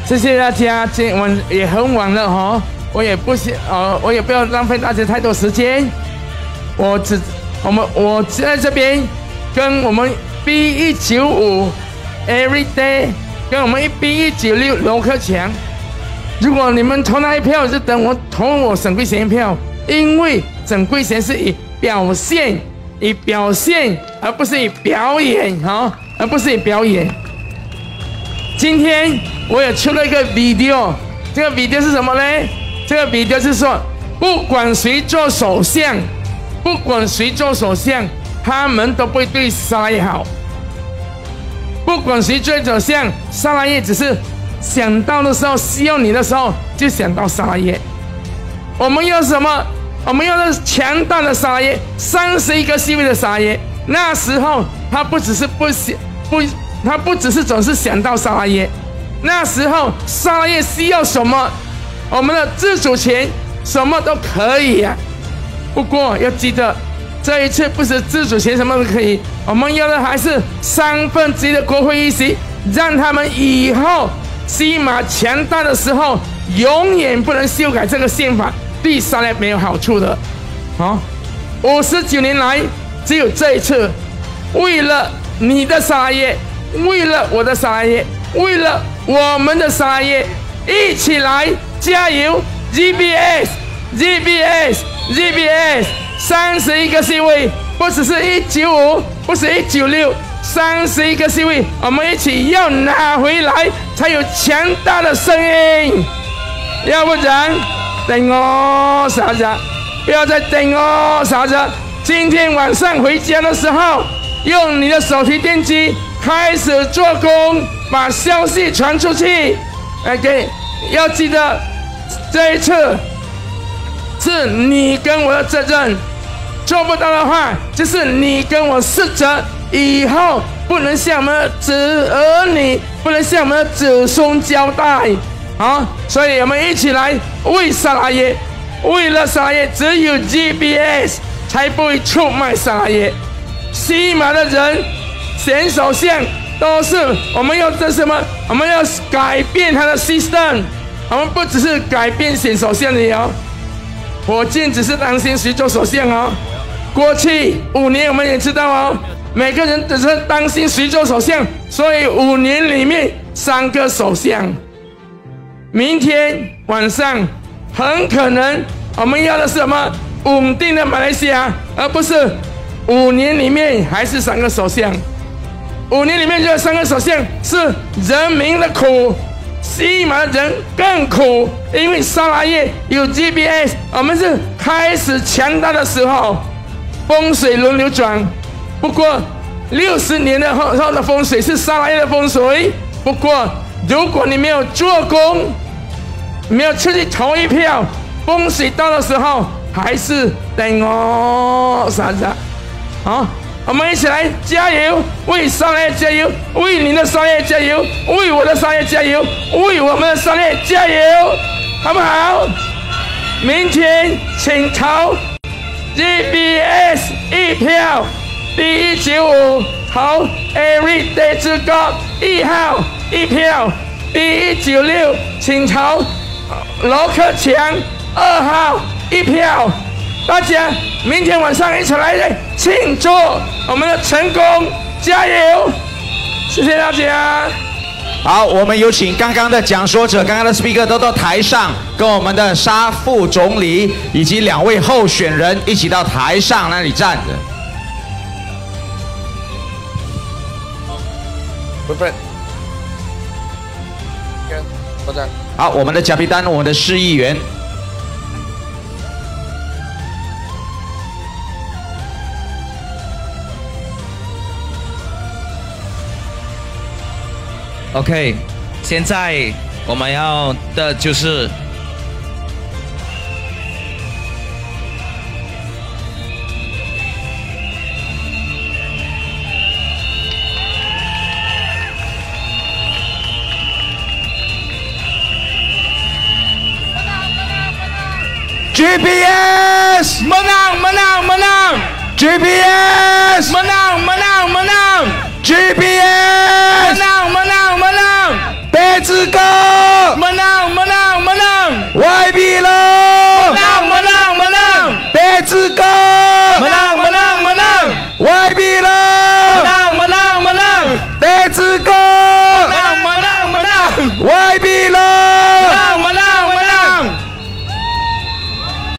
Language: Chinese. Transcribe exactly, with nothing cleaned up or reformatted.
谢谢大家，今晚也很晚了哈，我也不想呃，我也不要浪费大家太多时间，我只我们我在这边跟我们 B 一九五 Everyday 跟我们 B 一九六罗克强，如果你们投那一票，就等我投我沈贵贤一票，因为沈贵贤是以表现以表现，而不是以表演哈，而不是以表演。今天我也出了一个 video， 这个 video 是什么呢？这个 video 是说，不管谁做首相，不管谁做首相，他们都不会对沙拉叶好。不管谁做首相，沙拉叶只是想到的时候，需要你的时候，就想到沙拉叶。我们要什么？我们要的是强大的沙拉叶，三十一个席位的沙拉叶。那时候他不只是不想不。他不只是总是想到沙拉叶，那时候沙拉叶需要什么，我们的自主权什么都可以呀、啊。不过要记得，这一次不是自主权什么都可以，我们要的还是三分之一的国会议席，让他们以后西马强大的时候，永远不能修改这个宪法，对沙拉叶没有好处的。好，五十九年来只有这一次，为了你的沙拉叶。为了我的沙拉叶，为了我们的沙拉叶，一起来加油 ！G B S，G B S，G B S， 三十一个席位，不只是一九五，不是一九六，三十一个席位，我们一起要拿回来，才有强大的声音。要不然，等我傻子，不要再等我傻子。今天晚上回家的时候，用你的手提电机。开始做工，把消息传出去。OK， 要记得，这一次是你跟我的责任，做不到的话，就是你跟我失责。以后不能向我们的子儿女，不能向我们的子孙交代。好，所以我们一起来为沙拉叶，为了沙拉叶，只有 G B S 才不会出卖沙拉叶。西马的人。选首相都是我们要这什么？我们要改变他的 system， 我们不只是改变选首相的哦。火箭只是担心谁做首相哦。过去五年我们也知道哦，每个人只是担心谁做首相，所以五年里面三个首相。明天晚上很可能我们要的是什么？稳定的马来西亚，而不是五年里面还是三个首相。五年里面这三个首相是人民的苦，西马人更苦，因为沙拉叶有 G B S， 我们是开始强大的时候，风水轮流转。不过六十年的后后的风水是沙拉叶的风水。不过如果你没有做工，没有出去投一票，风水到的时候还是等我傻子。好。我们一起来加油，为沙拉叶加油，为你的沙拉叶加油，为我的沙拉叶加油，为我们的沙拉叶加油，好不好？明天请投 G B S 一票 ，B 一九五投 Everyday 之歌一号一票 ，B 一九六请投罗克强二号一票。大家明天晚上一起来庆祝我们的成功，加油！谢谢大家。 好，我们有请刚刚的讲说者、刚刚的 speaker 都到台上，跟我们的沙副总理以及两位候选人一起到台上那里站着。 不不，我在。 好，我们的嘉宾单，我们的市议员。 OK， 现在我们要的就是 G B S menang menang menang G B S menang menang menang G B S menang menang menang 别自高